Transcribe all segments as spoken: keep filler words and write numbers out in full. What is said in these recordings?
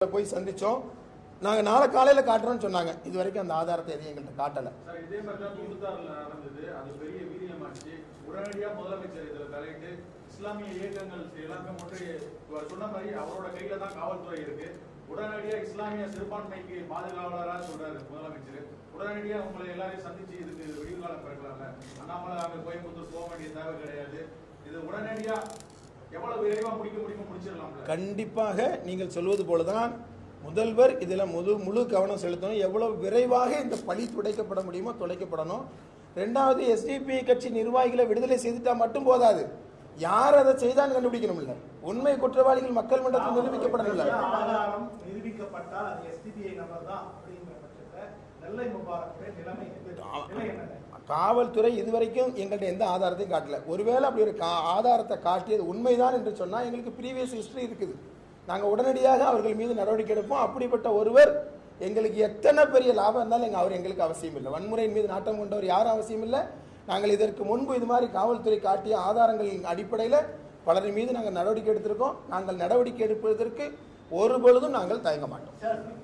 போய் சந்திச்சோம். நாங்க நாளை காலையில காட்டுறோம்னு சொன்னாங்க. இது வரைக்கும் அந்த ஆதாரத்தை எதையும் எங்கள்கிட்ட காட்டல. இதே மாதிரி தான் தொண்ணூத்தாறுல நடந்தது. அது பெரிய வீரியமாச்சு. உடனடியா முதலமைச்சர் இதுல தலையிட்டு இஸ்லாமிய இயக்கங்கள் எல்லாமே முற்றி சொன்ன மாதிரி அவரோட கையில தான் காவல்துறை இருக்கு. உடனடியா இஸ்லாமிய சிறுபான்மைக்கு பாதுகாவலரா சொல்றாரு முதலமைச்சர். உடனடியா உங்களை எல்லாரையும் சந்திச்சு இதுக்கு விடிவு காலம் பிறக்கலாம்ல. அண்ணாமலை அங்க கோயம்புத்தூர் போக வேண்டிய தேவை கிடையாது. இது உடனடியா எவ்வளவு விரைவா முடிக்க முடியுமோ முடிச்சிடலாம்ல. கண்டிப்பாக நீங்கள் சொல்வது போலதான் முதல்வர் இதுல முழு முழு கவனம் செலுத்தணும். எவ்வளவு விரைவாக இந்த பழி துடைக்கப்பட முடியுமோ துடைக்கப்படணும். ரெண்டாவது, எஸ்டிபி கட்சி நிர்வாகிகளை விடுதலை செய்துட்டா மட்டும் போதாது, யார் அதை செய்தான்னு கண்டுபிடிக்கணும். இல்ல உண்மை குற்றவாளிகள் மக்கள் மன்றத்தில் நிரூபிக்கப்படணும். ஆதாரம் நிரூபிக்கப்பட்டால் அது எஸ்டிபிஐ நபர் தான் அப்படிங்கிற பட்சத்தில் நெல்லை முபாரக் நிலைமை காவல்துறை இதுவரைக்கும் எங்கள்கிட்ட எந்த ஆதாரத்தையும் காட்டல. ஒருவேளை அப்படி ஒரு ஆதாரத்தை காட்டியது உண்மைதான் என்று சொன்னா எங்களுக்கு ப்ரீவியஸ் ஹிஸ்டரி இருக்குது. நாங்கள் உடனடியாக அவர்கள் மீது நடவடிக்கை எடுப்போம். அப்படிப்பட்ட ஒருவர் எங்களுக்கு எத்தனை பெரிய லாபம் இருந்தாலும் எங்க அவர் எங்களுக்கு அவசியம் இல்லை. வன்முறையின் மீது நாட்டம் கொண்டவர் யாரும் அவசியம் இல்லை. நாங்கள் இதற்கு முன்பு இது மாதிரி காவல்துறை காட்டிய ஆதாரங்களின் அடிப்படையில் பலரின் மீது நாங்கள் நடவடிக்கை எடுத்திருக்கோம். நாங்கள் நடவடிக்கை எடுப்பதற்கு ஒரு பொழுதும் நாங்கள் தயங்க மாட்டோம்.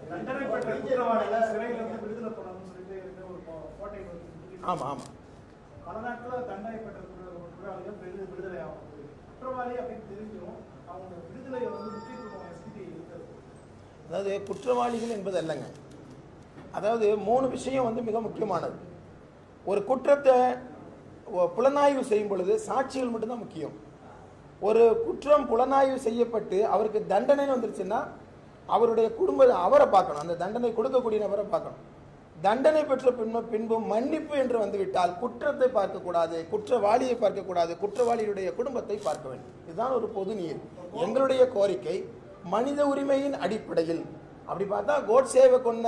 ஆமா ஆமா பல நாட்கள் தண்டனை பெற்ற குற்றவாளிகள் விடுதலை ஆகும். குற்றவாளி அப்படின்னு தெரிஞ்சும் அவங்க விடுதலை வந்து முக்கியத்துவம் எஸ்டிபிஐ இருக்கிறது. அதாவது குற்றவாளிகள் என்பது அல்லங்க. அதாவது மூணு விஷயம் வந்து மிக முக்கியமானது. ஒரு குற்றத்தை புலனாய்வு செய்யும் பொழுது சாட்சிகள் மட்டும்தான் முக்கியம். ஒரு குற்றம் புலனாய்வு செய்யப்பட்டு அவருக்கு தண்டனை வந்துருச்சுன்னா அவருடைய குடும்ப அவரை பார்க்கணும், அந்த தண்டனை கொடுக்கக்கூடிய நபரை பார்க்கணும். தண்டனை பெற்ற பின்பு பின்பு மன்னிப்பு என்று வந்துவிட்டால் குற்றத்தை பார்க்கக்கூடாது, குற்றவாளியை பார்க்கக்கூடாது, குற்றவாளியுடைய குடும்பத்தை பார்க்க வேண்டும். இதுதான் ஒரு பொது நீர். எங்களுடைய கோரிக்கை மனித உரிமையின் அடிப்படையில். அப்படி பார்த்தா கோட்சேவை கொண்ட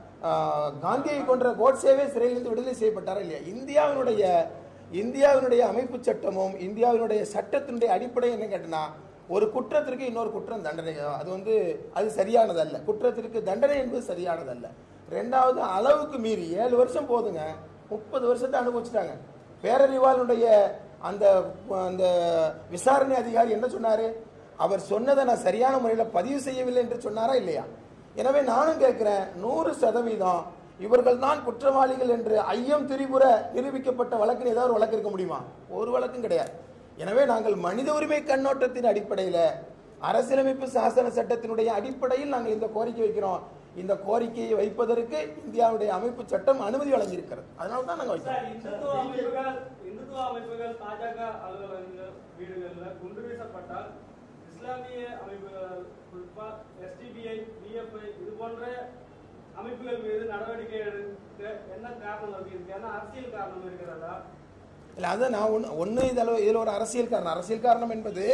காந்தியை கொன்ற கோட்சேவே சிறையிலிருந்து விடுதலை செய்யப்பட்டாரா இல்லையா? இந்தியாவினுடைய இந்தியாவினுடைய அமைப்பு சட்டமும் இந்தியாவினுடைய சட்டத்தினுடைய அடிப்படை என்ன கேட்டனா, ஒரு குற்றத்திற்கு இன்னொரு குற்றம் தண்டனை, அது வந்து அது சரியானதல்ல. குற்றத்திற்கு தண்டனை என்பது சரியானதல்ல. ரெண்டாவது, அளவுக்கு மீறி ஏழு வருஷம் போதுங்க, முப்பது வருஷத்தை அனுபவிச்சுட்டாங்க. பேரறிவாளனுடைய அந்த அந்த விசாரணை அதிகாரி என்ன சொன்னாரு? அவர் சொன்னதை நான் சரியான முறையில் பதிவு செய்யவில்லை என்று சொன்னாரா இல்லையா? எனவே நானும் கேட்கிறேன், நூறு சதவீதம் இவர்கள் தான் குற்றவாளிகள் என்று ஐயம் திரிபுர நிரூபிக்கப்பட்ட வழக்கில் ஏதாவது ஒரு வழக்கு இருக்க முடியுமா? ஒரு வழக்கும் கிடையாது. எனவே நாங்கள் மனித உரிமை கண்ணோட்டத்தின் அடிப்படையில், அரசியலமைப்பு சாசன சட்டத்தினுடைய அடிப்படையில் நாங்கள் இந்த கோரிக்கை வைக்கிறோம். இந்த கோரிக்கையை வைப்பதற்கு இந்தியாவுடைய அமைப்பு சட்டம் அனுமதி வழங்கியிருக்கிறது. அதனால தான் நாங்கள் வைக்கிறோம். இந்துத்துவ அமைப்புகள் பாஜக அலுவலகங்கள் வீடுகளில் குண்டு வீசப்பட்டால் இஸ்லாமிய அமைப்புகள் எஸ்டிபிஐ பிஎஃப்ஐ இது போன்ற அமைப்புகள் மீது நடவடிக்கை எடுக்க என்ன காரணம் இருக்கு? அரசியல் காரணம் இருக்கிறதா? இல்லை, அதை நான் ஒன்று ஒன்று இதில் இதில் ஒரு அரசியல் காரணம். அரசியல் காரணம் என்பது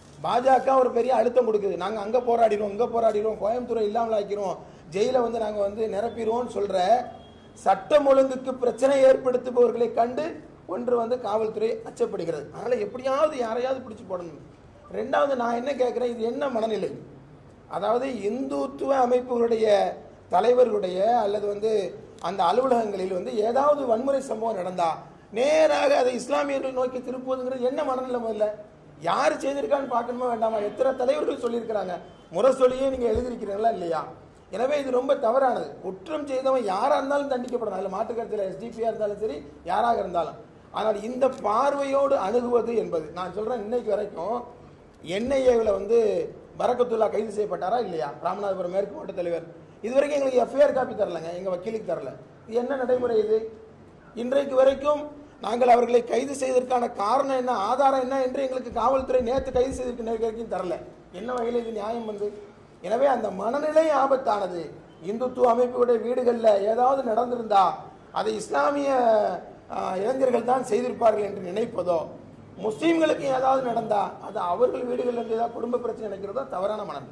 பாஜக ஒரு பெரிய அழுத்தம் கொடுக்குது. நாங்கள் அங்கே போராடிடுவோம், இங்கே போராடிடுவோம், கோயம்புத்தூரை இல்லாமல் ஆக்கிறோம், ஜெயிலை வந்து நாங்கள் வந்து நிரப்பிடுவோம்னு சொல்கிற சட்டம் ஒழுங்குக்கு பிரச்சனை ஏற்படுத்துபவர்களை கண்டு ஒன்று வந்து காவல்துறை அச்சப்படுகிறது. அதனால் எப்படியாவது யாரையாவது பிடிச்சி போடணும். ரெண்டாவது, நான் என்ன கேட்குறேன், இது என்ன மனநிலை? அதாவது இந்துத்துவ அமைப்புகளுடைய தலைவர்களுடைய அல்லது வந்து அந்த அலுவலகங்களில் வந்து ஏதாவது வன்முறை சம்பவம் நடந்தா நேராக அதை இஸ்லாமியர்கள் நோக்கி திருப்புவதுங்கிறது என்ன மனநிலை? முதல்ல யார் செய்திருக்கான்னு பார்க்கணுமா வேண்டாமா? எத்தனை தலைவர்கள் சொல்லியிருக்கிறாங்க, முரசொலியே நீங்கள் எழுதியிருக்கிறீங்களா இல்லையா? எனவே இது ரொம்ப தவறானது. குற்றம் செய்தவன் யாராக இருந்தாலும் தண்டிக்கப்படணும், அதில் மாற்றுக்கருத்தில் எஸ்டிபியாக இருந்தாலும் சரி, யாராக இருந்தாலும். ஆனால் இந்த பார்வையோடு அணுகுவது என்பது, நான் சொல்கிறேன், இன்னைக்கு வரைக்கும் என்ஐஏவில் வந்து பரக்கத்துல்லா கைது செய்யப்பட்டாரா இல்லையா? ராமநாதபுரம் மேற்கு மாவட்ட தலைவர். இது வரைக்கும் எங்களுக்கு எஃப்ஐஆர் காப்பி தரலங்க, எங்கள் வக்கீலுக்கு தரல. இது என்ன நடைமுறை இது? இன்றைக்கு வரைக்கும் நாங்கள் அவர்களை கைது செய்வதற்கான காரணம் என்ன, ஆதாரம் என்ன என்று எங்களுக்கு காவல்துறை நேற்று கைது செய்திருக்க வரைக்கும் தரல. என்ன வகையில் இது நியாயம் வந்து? எனவே அந்த மனநிலை ஆபத்தானது. இந்துத்துவ அமைப்புடைய வீடுகளில் ஏதாவது நடந்திருந்தா அதை இஸ்லாமிய இளைஞர்கள் தான் செய்திருப்பார்கள் என்று நினைப்பதோ, முஸ்லீம்களுக்கு ஏதாவது நடந்தா அது அவர்கள் வீடுகளில் இருந்து ஏதாவது குடும்ப பிரச்சனை நினைக்கிறதோ தவறான மனநிலை.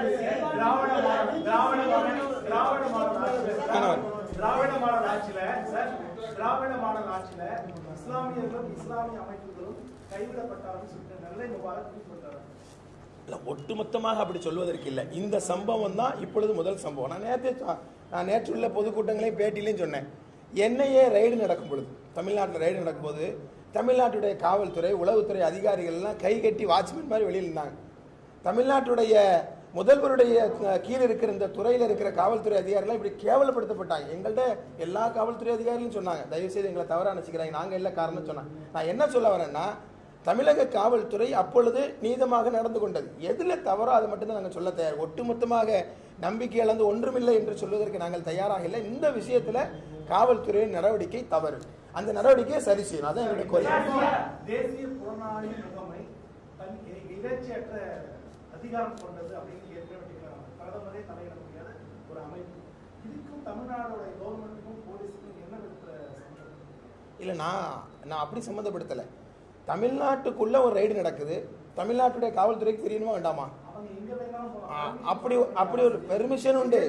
திராவிட மாடல் ஆட்சியில திராவிட மாடல் ஆட்சியில இஸ்லாமியர்களும் இஸ்லாமிய அமைப்புகளும் கைவிடப்பட்டார்கள் சொல்லிட்டு நெல்லை முபாரக் சொல்றாரு. ஒட்டுமொத்தமாக அப்படி சொல்வதற்கு இல்லை. இந்த சம்பவம் தான் இப்பொழுது முதல் சம்பவம். நான் நேற்று நான் நேற்றுள்ள பொதுக்கூட்டங்களையும் பேட்டிலையும் சொன்னேன். என்ஐஏ ரைடு நடக்கும் பொழுது, தமிழ்நாட்டில் ரைடு நடக்கும்போது தமிழ்நாட்டுடைய காவல்துறை உளவுத்துறை அதிகாரிகள் எல்லாம் கை கட்டி வாட்ச்மேன் மாதிரி வெளியில் இருந்தாங்க. தமிழ்நாட்டுடைய முதல்வருடைய கீழே இருக்கிற இந்த துறையில் இருக்கிற காவல்துறை அதிகாரிகள் இப்படி கேவலப்படுத்தப்பட்டாங்க. எங்கள்கிட்ட எல்லா காவல்துறை அதிகாரிகளும் சொன்னாங்க, தயவு செய்து எங்களை தவறா நினைச்சுக்கிறாங்க, நாங்கள் எல்லா காரணம் சொன்னாங்க. நான் என்ன சொல்ல வரேன்னா, தமிழக காவல்துறை அப்பொழுது நீதமாக நடந்து கொண்டது. எதுல தவறோ அதை மட்டும்தான் நாங்கள் சொல்ல தயார். ஒட்டுமொத்தமாக நம்பிக்கை இழந்து ஒன்றுமில்லை என்று சொல்வதற்கு நாங்கள் தயாராக இல்லை. இந்த விஷயத்துல காவல்துறையின் நடவடிக்கை தவறு, அந்த நடவடிக்கையை சரி செய்யணும். அதான் எங்களுடைய கோரிக்கை. தேசிய புலனாய்வு முகமை தன் இறைச்சியற்ற அதிகாரம் கொண்டது அப்படின்னு ஏற்கனவே பிரதமரே தலையிட முடியாத ஒரு அமைப்பு. இதுக்கும் தமிழ்நாடோட கவர்மெண்ட்டுக்கும் போலீஸுக்கும் என்ன விதத்துல சம்பந்தம்? இல்லை, நான் நான் அப்படி சம்மந்தப்படுத்தலை. தமிழ்நாட்டுக்குள்ள ஒரு ரைடு நடக்குது, தமிழ்நாட்டுடைய காவல்துறைக்கு தெரியணுமா வேண்டாமா? அப்படி அப்படி ஒரு பெர்மிஷன் உண்டு.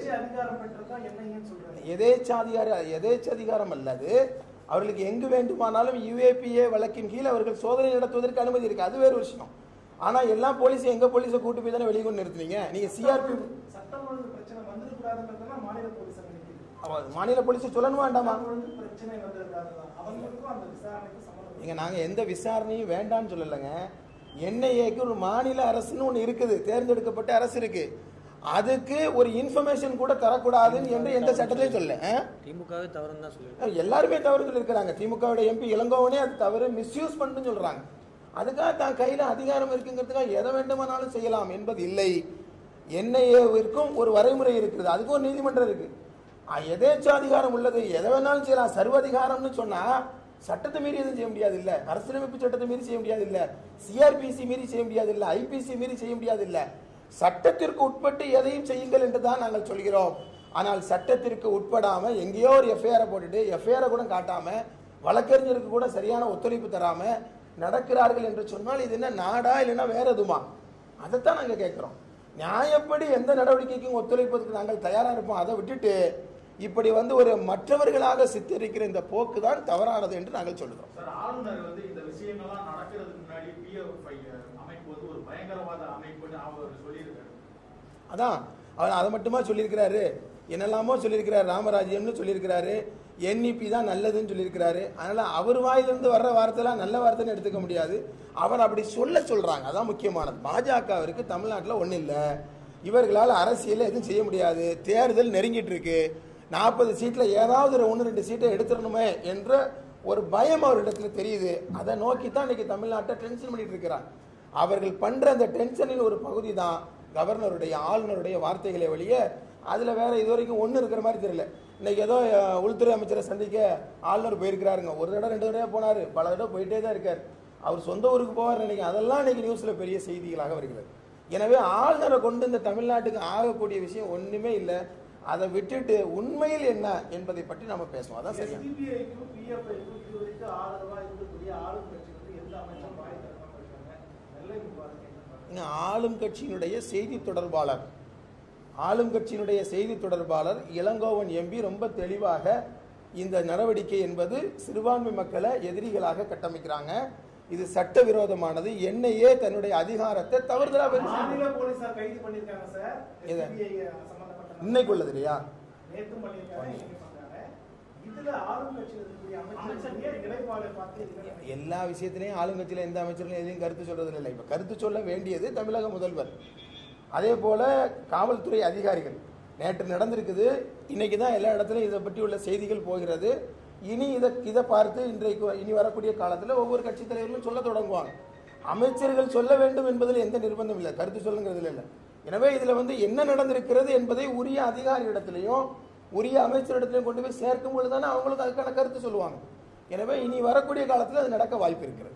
எதேச்சாதிகார எதேச்சாதிகாரம் அல்லது அவர்களுக்கு எங்கு வேண்டுமானாலும் யுஏபிஏ வழக்கின் கீழ் அவர்கள் சோதனை நடத்துவதற்கு அனுமதி இருக்கு, அது வேறு விஷயம். ஆனா எல்லா போலீஸும் எங்க போலீஸை கூட்டு போய் தானே வெளியே கொண்டு நிறுத்துனீங்க. நீங்க சிஆர்பி மாநில போலீஸை சொல்லணுமா வேண்டாமா? நீங்க நாங்க எந்த விசாரணையும் வேண்டாம்னு சொல்லலைங்க. என்ஐஏக்கு ஒரு மாநில அரசுன்னு ஒண்ணு இருக்குது, தேர்ந்தெடுக்கப்பட்ட அரசு இருக்கு, அதுக்கு ஒரு இன்ஃபர்மேஷன் கூட தரக்கூடாதுன்னு என்று எந்த சட்டத்திலையும் சொல்ல. திமுகவே தவறுன்னு தான் சொல்லுங்க, எல்லாருமே தவறு சொல்லியிருக்கிறாங்க. திமுகவுடைய எம்பி இளங்கோவனே அது தவறு, மிஸ்யூஸ் பண்ணுன்னு சொல்றாங்க. அதுக்காக தான் கையில அதிகாரம் இருக்குங்கிறதுக்காக எதை வேண்டுமானாலும் செய்யலாம் என்பது இல்லை. என்ஐஏவிற்கும் ஒரு வரைமுறை இருக்குது, அதுக்கும் ஒரு நீதிமன்றம் இருக்கு. எதேச்சாதிகாரம் உள்ளது, எதை வேணாலும் செய்யலாம். சர்வதிகாரம்னு சொன்னா சட்டத்தை மீறி எதுவும் செய்ய முடியாது இல்ல, அரசியலமைப்பு சட்டத்தை மீறி செய்ய முடியாது இல்ல, சிஆர்பிசி மீறி செய்ய முடியாது இல்ல, ஐபிசி மீறி செய்ய முடியாது இல்ல. சட்டத்திற்கு உட்பட்டு எதையும் செய்யுங்கள் என்று தான் நாங்கள் சொல்கிறோம். ஆனால் சட்டத்திற்கு உட்படாம எங்கேயோ ஒரு எஃப்ஐஆரை போட்டுட்டு எஃப்ஐஆரை கூட காட்டாம வழக்கறிஞருக்கு கூட சரியான ஒத்துழைப்பு தராம நடக்கிறார்கள் என்று சொன்னால் இது என்ன நாடா இல்லைன்னா வேற எதுமா? அதைத்தான் நாங்க கேட்கிறோம். நியாயப்படி எந்த நடவடிக்கைக்கும் ஒத்துழைப்பதற்கு நாங்கள் தயாரா இருப்போம். அதை விட்டுட்டு இப்படி வந்து ஒரு மற்றவர்களாக சித்தரிக்கிற இந்த போக்கு தான் தவறானது என்று நாங்கள் சொல்லுகிறோம். ஆளுநர் வந்து இந்த விஷயங்கள்லாம் நடக்கிறதுக்கு முன்னாடி பிஎஃப்ஐ அமைப்பு வந்து ஒரு பயங்கரவாத அமைப்புன்னு அவர் சொல்லியிருக்காரு. அதான் அவர் அதை மட்டுமா சொல்லியிருக்கிறாரு, என்னெல்லாமோ சொல்லியிருக்கிறாரு, ராமராஜ்யம்னு சொல்லியிருக்கிறாரு, என்இபி தான் நல்லதுன்னு சொல்லியிருக்கிறாரு. அதனால அவர் வாயிலிருந்து வர்ற வார்த்தைலாம் நல்ல வார்த்தைன்னு எடுத்துக்க முடியாது. அவர் அப்படி சொல்ல சொல்றாங்க, அதான் முக்கியமானது. பாஜகவிற்கு தமிழ்நாட்டில் ஒன்றும் இல்லை, இவர்களால் அரசியல் எதுவும் செய்ய முடியாது, தேர்தல் நெருங்கிட்டு இருக்கு, நாற்பது சீட்ல ஏதாவது ஒரு ஒன்று ரெண்டு சீட்டை எடுத்துடணுமே என்ற ஒரு பயம் அவரிடத்துல தெரியுது. அதை நோக்கி தான் இன்னைக்கு தமிழ்நாட்டை டென்ஷன் பண்ணிட்டு இருக்கிறார். அவர்கள் பண்ற அந்த டென்ஷனின் ஒரு பகுதி தான் கவர்னருடைய ஆளுநருடைய வார்த்தைகளை வழிய அதுல வேற இது வரைக்கும் ஒண்ணு இருக்கிற மாதிரி தெரியல. இன்னைக்கு ஏதோ உள்துறை அமைச்சரை சந்திக்க ஆளுநர் போயிருக்கிறாருங்க, ஒரு தடவை ரெண்டு தடவை போனாரு, பல தடவை போயிட்டே தான் இருக்காரு. அவர் சொந்த ஊருக்கு போவார் நினைக்க, அதெல்லாம் இன்னைக்கு நியூஸ்ல பெரிய செய்திகளாக வருகிறது. எனவே ஆளுநரை கொண்டு இந்த தமிழ்நாட்டுக்கு ஆகக்கூடிய விஷயம் ஒண்ணுமே இல்லை. அதை விட்டுட்டு உண்மையில் என்ன என்பதை பற்றி நம்ம பேசுவோம். அதான் சரியா. ஆளும் கட்சியினுடைய செய்தி தொடர்பாளர் ஆளும் கட்சியினுடைய செய்தி தொடர்பாளர் இளங்கோவன் எம்பி ரொம்ப தெளிவாக இந்த நடவடிக்கை என்பது சிறுபான்மை மக்களை எதிரிகளாக கட்டமைக்கிறாங்க, இது சட்டவிரோதமானது, என்ஐஏ தன்னுடைய அதிகாரத்தை தவறுதலாக இன்னைக்கு உள்ளது இல்லையா? எல்லா விஷயத்திலையும் ஆளுங்கட்சியில எந்த அமைச்சர்களும் எதையும் கருத்து சொல்றது இல்லை. இப்ப கருத்து சொல்ல வேண்டியது தமிழக முதல்வர், அதே போல காவல்துறை அதிகாரிகள். நேற்று நடந்திருக்குது, இன்னைக்கு தான் எல்லா இடத்துலையும் இதை பற்றி உள்ள செய்திகள் போகிறது. இனி இதை இதை பார்த்து இன்றைக்கு இனி வரக்கூடிய காலத்தில் ஒவ்வொரு கட்சி தலைவர்களும் சொல்ல தொடங்குவாங்க. அமைச்சர்கள் சொல்ல வேண்டும் என்பதில் எந்த நிர்பந்தம் இல்லை, கருத்து சொல்லுங்கிறதுல இல்லை. எனவே இதுல வந்து என்ன நடந்திருக்கிறது என்பதை உரிய அதிகாரியிடத்திலையும் உரிய அமைச்சரிடத்திலையும் கொண்டு போய் சேர்க்கும் பொழுதுதானே அவங்களுக்கு அதுக்கான கருத்து சொல்லுவாங்க. எனவே இனி வரக்கூடிய காலத்தில் அது நடக்க வாய்ப்பு இருக்கிறது.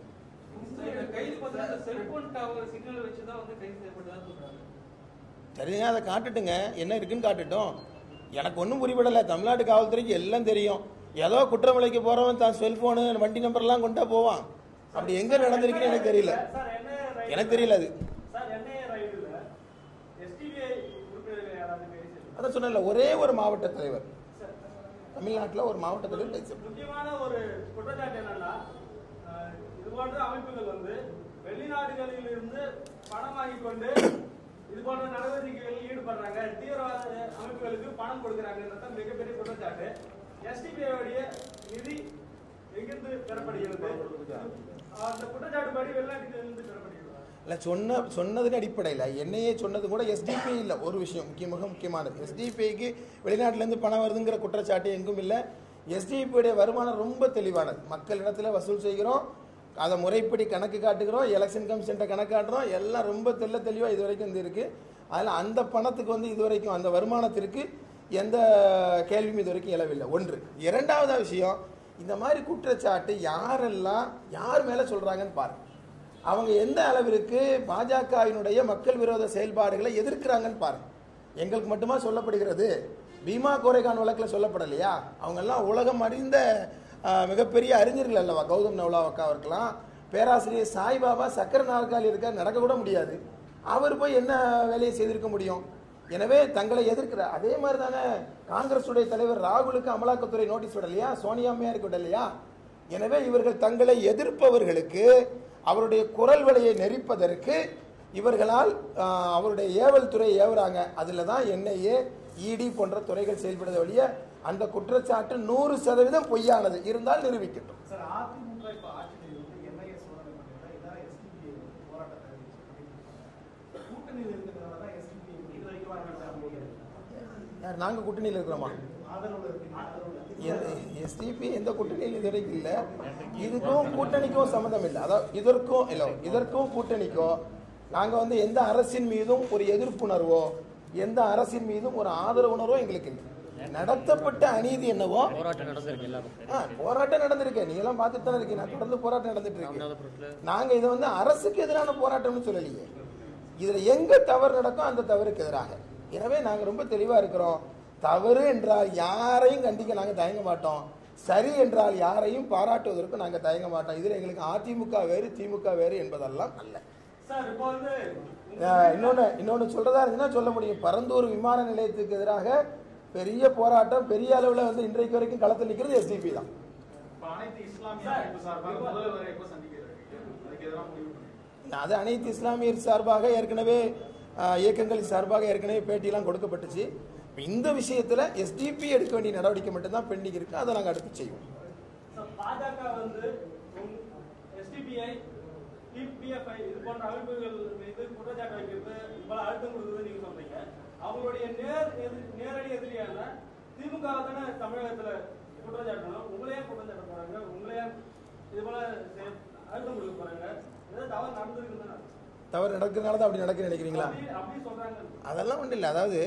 சரிங்க, அதை காட்டுட்டுங்க, என்ன இருக்குன்னு காட்டுட்டோம். எனக்கு ஒன்றும் புரியப்படலை. தமிழ்நாடு காவல்துறைக்கு எல்லாம் தெரியும். ஏதோ குற்றமலைக்கு போறவன் தான் செல்போனு வண்டி நம்பர்லாம் கொண்டா போவான். அப்படி எங்க நடந்திருக்குன்னு எனக்கு தெரியல, எனக்கு தெரியல அது. அதான் சொன்ன ஒரே ஒரு மாவட்ட தலைவர், தமிழ்நாட்டில் ஒரு மாவட்ட தலைவர். முக்கியமான ஒரு குற்றச்சாட்டு என்னன்னா, இது போன்ற அமைப்புகள் வந்து வெளிநாடுகளில் இருந்து பணம் வாங்கி கொண்டு இது போன்ற நடவடிக்கைகளில் ஈடுபடுறாங்க, தீவிரவாத அமைப்புகளுக்கு பணம் கொடுக்கிறாங்க, மிகப்பெரிய குற்றச்சாட்டு. எஸ்டிபிஐடைய நிதி எங்கிருந்து பெறப்படுகிறது? அந்த குற்றச்சாட்டு படி வெளிநாட்டிலிருந்து பெறப்படுகிறது. இல்லை சொன்ன சொன்னதின் அடிப்படையில் என்னையே சொன்னது கூட எஸ்டிபி இல்லை. ஒரு விஷயம் முக்கியமாக முக்கியமானது, எஸ்டிபிக்கு வெளிநாட்டிலேருந்து பணம் வருதுங்கிற குற்றச்சாட்டு எங்கும் இல்லை. எஸ்டிபியுடைய வருமானம் ரொம்ப தெளிவானது. மக்களிடத்தில் வசூல் செய்கிறோம், அதை முறைப்படி கணக்கு காட்டுகிறோம், எலெக்ஷன் கமிஷன்ட்ட கணக்கு காட்டுறோம், எல்லாம் ரொம்ப தெல்ல தெளிவாக இது வரைக்கும் வந்து இருக்குது. அதில் அந்த பணத்துக்கு வந்து இது வரைக்கும் அந்த வருமானத்திற்கு எந்த கேள்வியும் இது வரைக்கும் எழவில்லை. ஒன்று. இரண்டாவது விஷயம், இந்த மாதிரி குற்றச்சாட்டு யாரெல்லாம் யார் மேலே சொல்கிறாங்கன்னு பாருங்க. அவங்க எந்த அளவிற்கு பாஜகவினுடைய மக்கள் விரோத செயல்பாடுகளை எதிர்க்கிறாங்கன்னு பாருங்க. எங்களுக்கு மட்டுமா சொல்லப்படுகிறது? பீமா கோரேகான் வழக்கில் சொல்லப்படலையா? அவங்கெல்லாம் உலகம் அறிந்த மிகப்பெரிய அறிஞர்கள் அல்லவா. கௌதம் நவ்லாவக்கா இருக்கலாம், பேராசிரியர் சாய்பாபா சக்கர நாற்காலி இருக்க நடக்க கூட முடியாது. அவர் போய் என்ன வேலையை செய்திருக்க முடியும்? எனவே தங்களை எதிர்க்கிற அதே மாதிரி தானே காங்கிரஸுடைய தலைவர் ராகுலுக்கு அமலாக்கத்துறை நோட்டீஸ் விடலையா, சோனியா அம்மையாருக்கு விடலையா? எனவே இவர்கள் தங்களை எதிர்ப்பவர்களுக்கு அவருடைய குரல் வலையை நெரிப்பதற்கு இவர்களால் அவருடைய ஏவல் துறை ஏவுறாங்க. அதில் தான் என்ஐஏ, இடி போன்ற துறைகள் செயல்படுத வழிய அந்த குற்றச்சாட்டு நூறு சதவீதம் பொய்யானது இருந்தால் நிரூபிக்கட்டும். சார், அதிமுக இப்போ ஆட்சியில் வந்து என்ஐஏ சோதனை பண்ணிருந்தா இதான் எஸ்டிபி போராட்டத்தை கூட்டணியில் இருக்கிறதுனால தான் எஸ்டிபி இது வரைக்கும் யார் நாங்கள் கூட்டணியில் இருக்கிறோமா? ஆதரவு இருக்கு. எஸ்டிபி எந்த கூட்டணியில் இது வரைக்கும் இல்லை. இதுக்கும் கூட்டணிக்கும் சம்மந்தம் இல்லை. அதாவது இதற்கும் இல்லை, இதற்கும் கூட்டணிக்கும் நாங்கள் வந்து எந்த அரசின் மீதும் ஒரு எதிர்ப்புணர்வோ எந்த அரசின் மீதும் ஒரு ஆதரவு உணர்வோ எங்களுக்கு இல்லை. நடத்தப்பட்ட அநீதி என்னவோ போராட்டம் நடந்திருக்கு. போராட்டம் நடந்திருக்கு. நீங்க எல்லாம் பார்த்துட்டு தானே இருக்கீங்க. தொடர்ந்து போராட்டம் நடந்துட்டு இருக்கு. நாங்க இதை வந்து அரசுக்கு எதிரான போராட்டம்னு சொல்லலையே. இதுல எங்க தவறு நடக்கும் அந்த தவறுக்கு எதிராக. எனவே நாங்க ரொம்ப தெளிவா இருக்கிறோம். தவறு என்றால் யாரையும் கண்டிக்க நாங்க தயங்க மாட்டோம். சரி என்றால் யாரையும் பாராட்டுவதற்கு நாங்க தயங்க மாட்டோம். இதுல எங்களுக்கு அதிமுக வேறு திமுக வேறு என்பதெல்லாம் அல்ல. இன்னொன்னு இன்னொன்னு சொல்றதா இருந்துச்சுன்னா சொல்ல முடியும். பரந்தூர் விமான நிலையத்துக்கு எதிராக பெரிய போராட்டம் பெரிய அளவில் வந்து இன்றைக்கு வரைக்கும் களத்தில் நிற்கிறது எஸ்டிபி தான். அது அனைத்து இஸ்லாமியர் சார்பாக ஏற்கனவே இயக்கங்களின் சார்பாக ஏற்கனவே பேட்டியெல்லாம் கொடுக்கப்பட்டுச்சு. இந்த விஷயத்துல எஸ்டிபி எடுக்க வேண்டிய நடவடிக்கை மட்டும்தான் பெண்டிங் இருக்கு. அதை நாங்கள் அடுத்து செய்வோம். பாஜக வந்து எஸ்டிபிஐ, டிபிஎஃப்ஐ இது போன்ற அமைப்புகள் மீது குற்றச்சாட்டு வைக்கிறது இவ்வளவு அழுத்தம் கொடுக்குறது நீங்க சொல்றீங்க. அவங்களுடைய நேர் நேரடி எதிரியான திமுக தானே தமிழகத்துல குற்றச்சாட்டணும். உங்களையே குற்றச்சாட்ட போறாங்க, உங்களையே இது போல அழுத்தம் கொடுக்க போறாங்க. ஏதாவது தவறு நடந்திருக்குன்னு தவறு நடக்கிறதுனால தான் அப்படி நடக்குன்னு நினைக்கிறீங்களா? அப்படி சொல்றாங்க. அதெல்லாம் ஒன்றும் இல்லை. அதாவது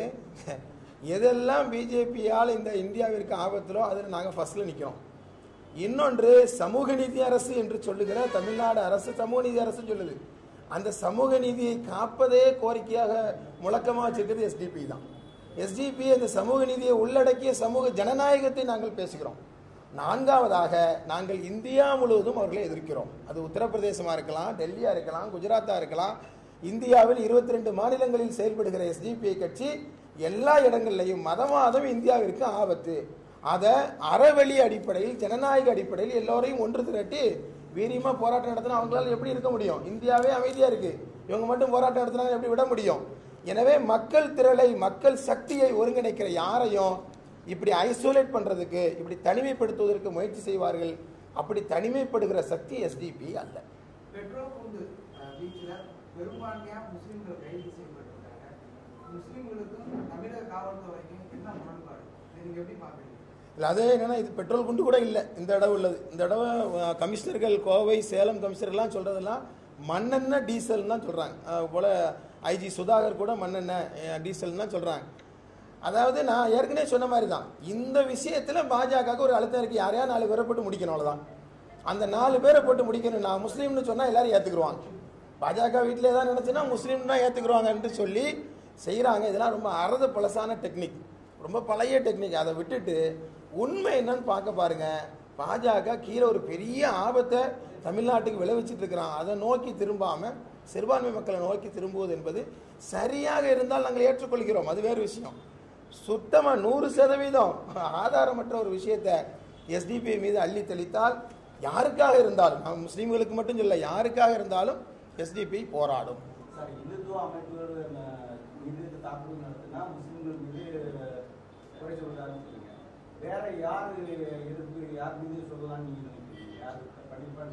எதெல்லாம் பிஜேபியால் இந்த இந்தியாவிற்கு ஆபத்திலோ அதில் நாங்கள் ஃபர்ஸ்ட்ல நிற்கிறோம். இன்னொன்று, சமூக நீதி அரசு என்று சொல்லுகிற தமிழ்நாடு அரசு சமூக நீதி அரசு சொல்லுது. அந்த சமூக நீதியை காப்பதே கோரிக்கையாக முழக்கமாக வச்சிருக்கிறது எஸ்டிபி தான். எஸ்டிபி அந்த சமூக நீதியை உள்ளடக்கிய சமூக ஜனநாயகத்தை நாங்கள் பேசுகிறோம். நான்காவதாக, நாங்கள் இந்தியா முழுவதும் அவர்களை எதிர்க்கிறோம். அது உத்தரப்பிரதேசமாக இருக்கலாம், டெல்லியா இருக்கலாம், குஜராத்தா இருக்கலாம். இந்தியாவில் இருபத்தி ரெண்டு மாநிலங்களில் செயல்படுகிற எஸ்டிபி கட்சி எல்லா இடங்கள்லையும் மதவாதம் இந்தியாவிற்கு ஆபத்து. அதை அறவழி அடிப்படையில் ஜனநாயக அடிப்படையில் எல்லோரையும் ஒன்று திரட்டி வீரியமா போராட்டம் நடத்தினா அவங்களால எப்படி இருக்க முடியும்? இந்தியாவே அமைதியா இருக்கு, இவங்க மட்டும் போராட்டம் நடத்தினா எப்படி விட முடியும்? எனவே மக்கள் திரளை மக்கள் சக்தியை ஒருங்கிணைக்கிற யாரையும் இப்படி ஐசோலேட் பண்றதுக்கு இப்படி தனிமைப்படுத்துவதற்கு முயற்சி செய்வார்கள். அப்படி தனிமைப்படுகிற சக்தி எஸ்டிபி அல்ல. பெட்ரோல் குண்டு பீச்சில் பெரும்பான்மையாக முஸ்லீம்கள் கைது செய்யப்பட்டிருக்காங்க. முஸ்லீம்களுக்கும் தமிழக காவல்துறைக்கும் என்ன முரண்பாடு? நீங்க எப்படி பார்க்குறீங்க? இல்லை, அதே என்னன்னா இது பெட்ரோல் குண்டு கூட இல்லை இந்த தடவை உள்ளது. இந்த தடவை கமிஷனர்கள் கோவை சேலம் கமிஷனர்லாம் சொல்றதெல்லாம் மண்ணெண்ணெய் டீசல் தான் சொல்றாங்க. போல ஐஜி சுதாகர் கூட மண்ணெண்ணெய் டீசல் தான் சொல்றாங்க. அதாவது நான் ஏற்கனவே சொன்ன மாதிரி தான் இந்த விஷயத்துல பாஜகவுக்கு ஒரு அழுத்தம் இருக்கு. யாரையா நாலு பேரை போட்டு முடிக்கணும், அவ்வளவுதான். அந்த நாலு பேரை போட்டு முடிக்கணும். நான் முஸ்லீம்னு சொன்னா எல்லாரும் ஏத்துக்குருவாங்க. பாஜக வீட்டிலே தான் நினைச்சுன்னா முஸ்லீம் தான் ஏத்துக்குருவாங்கன்ட்டு சொல்லி செய்யறாங்க. இதெல்லாம் ரொம்ப அறத பழசான டெக்னிக், ரொம்ப பழைய டெக்னிக். அதை விட்டுட்டு உண்மை என்னன்னு பார்க்க பாருங்க. பாஜக கீழே ஒரு பெரிய ஆபத்தை தமிழ்நாட்டுக்கு விளைவிச்சிட்டு இருக்கிறான். அதை நோக்கி திரும்பாம சிறுபான்மை மக்களை நோக்கி திரும்புவது என்பது சரியாக இருந்தால் நாங்கள் ஏற்றுக்கொள்கிறோம், அது வேறு விஷயம். சுத்தமா நூறு சதவீதம் ஆதாரமற்ற ஒரு விஷயத்தை எஸ்டிபி மீது அள்ளி தெளித்தால் யாருக்காக இருந்தாலும், முஸ்லீம்களுக்கு மட்டும் சொல்ல, யாருக்காக இருந்தாலும் எஸ்டிபி போராடும். சார், இந்துத்துவ அமைப்புகள் மீது தாக்குதல் நடத்தினா முஸ்லீம்கள் மீது குறை சொல்றாருன்னு சொல்லுங்க. வேற யாரு எதிர்ப்பு யார் மீது சொல்லலாம்னு நீங்க நினைக்கிறீங்க? யாரு படிப்பான்னு சொல்றீங்க?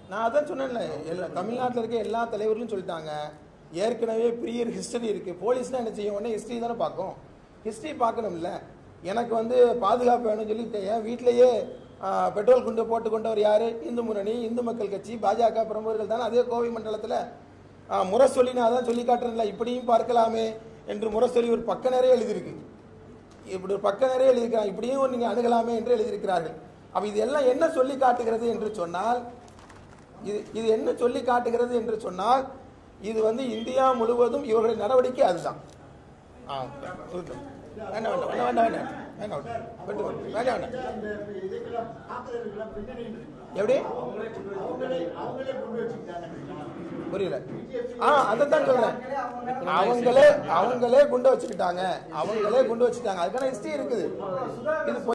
நான் அதான் சொன்னேன்ல, எல்லா தமிழ்நாட்டில் இருக்க எல்லா தலைவர்களும் சொல்லிட்டாங்க, ஏற்கனவே ப்ரியர் ஹிஸ்டரி இருக்குது. போலீஸ்னால் என்ன செய்யும், உடனே ஹிஸ்ட்ரி தானே பார்க்கும். ஹிஸ்ட்ரி பார்க்கணும்ல. எனக்கு வந்து பாதுகாப்பு வேணும்னு சொல்லி என் வீட்டிலேயே பெட்ரோல் குண்டு போட்டு கொண்டவர் யார்? இந்து முன்னணி, இந்து மக்கள் கட்சி, பாஜக பிரமுகர்கள் தானே. அதே கோவை மண்டலத்தில் முரசொலி நான் அதான் சொல்லி காட்டுறேன்ல, இப்படியும் பார்க்கலாமே என்று முரசொலி ஒரு பக்க நிறைய எழுதியிருக்கு. இப்படி ஒரு பக்க நிறைய எழுதியிருக்கிறாங்க, இப்படியும் நீங்கள் அணுகலாமே என்று எழுதியிருக்கிறார்கள். அப்போ இது எல்லாம் என்ன சொல்லி காட்டுகிறது என்று சொன்னால், இது இது என்ன சொல்லி காட்டுகிறது என்று சொன்னால், இது வந்து இந்தியா முழுவதும் இவர்களுடைய நடவடிக்கை அதுதான். ஆ வேண்டாம் வேண்டாம் வேண்டாம் வேண்டாம் வேண்டாம் வேண்டாம் வேண்டாம் வேண்டாம் எப்படி புரியல? ஆ அதைத்தான் சொல்றேன். அவங்களே அவங்களே குண்டு வச்சுக்கிட்டாங்க, அவங்களே குண்டு வச்சுட்டாங்க. அதுக்கான ஹிஸ்டரி இருக்குது. இது